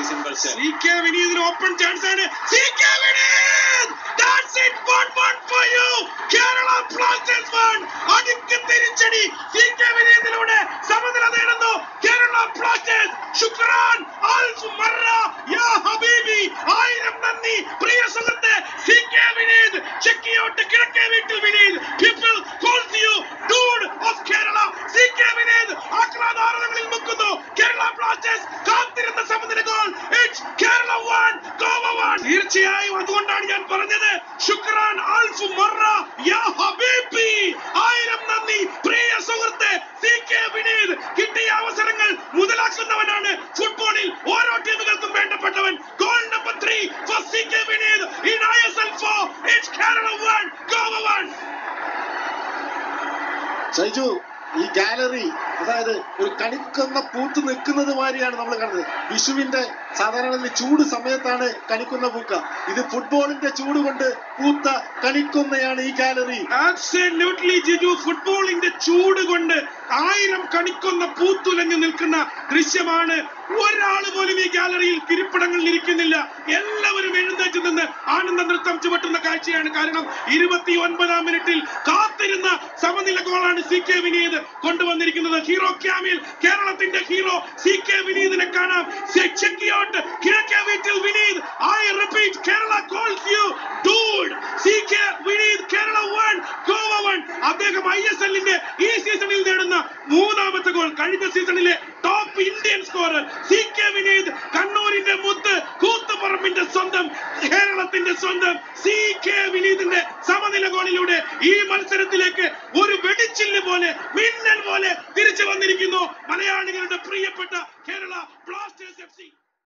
simple step. CK Vinith open chance and CK Vinith! That's it, 1-1 for you. Kerala Blasters won. അടിക്ക് തിരിച്ചടി CK വിനീതിലൂടെ സമനില നേടുന്നു Kerala Blasters. ശുക്രാൻ അൽഫ് മറ യാ ഹബീബി. 1000 നന്ദി പ്രിയ സുഹൃത്തേ. CK വിനീത് ചെക്കിയോട്ട് കിഴക്കേ വീട്ടിൽ Vineeth. People calls you dude of Kerala. CK Vineeth ആക്രമണാരങ്ങളിൽ മുക്കുന്നു. കേരള ബ്ലാസ്റ്റേഴ്സ് കാത്തിരുന്ന സമനില ഗോൾ. ഇറ്റ്സ് കേരള 1 ഗോവ 1. തീർച്ചയായും അതുകൊണ്ടാണ് ഞാൻ പറഞ്ഞത് ശുക്രാൻ അൽഫ് മറ യാ ഹബീബി. 1000 നന്ദി പ്രിയ സുഹൃത്തേ. CK വിനീത് കിട്ടിയ അവസരങ്ങൾ മുതലാക്കുന്നവനാണ് ഫുട്ബോളിൽ ഓരോ ടീമുകൾക്കും വേണ്ടപ്പെട്ടവൻ. Goal number 3 for CK Vineeth in ISL 4. It's Kerala 1 Goa 1. Shaiju, ഈ ഗാലറി അതായത് ഒരു കണിക്കൊന്ന പൂത്ത് നിൽക്കുന്നത് മാതിരിയാണ് നമ്മൾ കാണുന്നത്. വിഷുവിന്റെ സാധാരണ ചൂട് സമയത്താണ് കണിക്കൊന്ന പൂക്ക. ഇത് ഫുട്ബോളിന്റെ ചൂട് കൊണ്ട് പൂത്ത കണിക്കൊന്നയാണ് ഈ ഗാലറി. Absolutely ജിജു, ഫുട്ബോളിന്റെ ചൂട് കൊണ്ട് 1000 കണിക്കൊന്ന പൂത്തുലഞ്ഞു നിൽക്കുന്ന ദൃശ്യമാണ്. ഒരാൾ പോലും ഈ ഗാലറിയിൽ കിരിപ്പിടങ്ങളിൽ ഇരിക്കുന്നില്ല. എല്ലാവരും എഴുന്നേറ്റ് നിന്ന് ആനന്ദ നൃത്തം ചുവട്ടുന്ന കാഴ്ചയാണ്. കാരണം 29-ാം മിനിറ്റിൽ കാത്തിരുന്ന സമനില ഗോളാണ് CK വിനീത് കൊണ്ടുവന്നിരിക്കുന്നത്. ഹീറോ ക്യാമിൽ കേരളത്തിന്റെ ഹീറോ CK വിനീതിനെ കാണാം. ചെക്കിയോട്ട് കിഴക്കേ വീട്ടിൽ Vineeth. I repeat, Kerala calls you dude. CK Vineeth Kerala 1 Goa 1. അദ്ദേഹം ISL-ന്റെ ഈ സീസണിൽ നേടുന്ന 3ാമത്തെ ഗോൾ. കഴിഞ്ഞ സീസണിലെ top Indian scorer CK Vineeth. കണ്ണൂരിന്റെ മുത്ത്, കൂത്തുപറമ്പിന്റെ സ്വന്തം, കേരളത്തിന്റെ സ്വന്തം CK വിനീതിന്റെ സമനില ഗോളിലൂടെ ഈ മത്സരത്തിലേക്ക് ഒരു വെടിച്ചില്ല് പോലെ, മിന്നൽ പോലെ തിരിച്ചു വന്നിരിക്കുന്നു മലയാളികളുടെ പ്രിയപ്പെട്ട കേരള ബ്ലാസ്റ്റേഴ്സ്.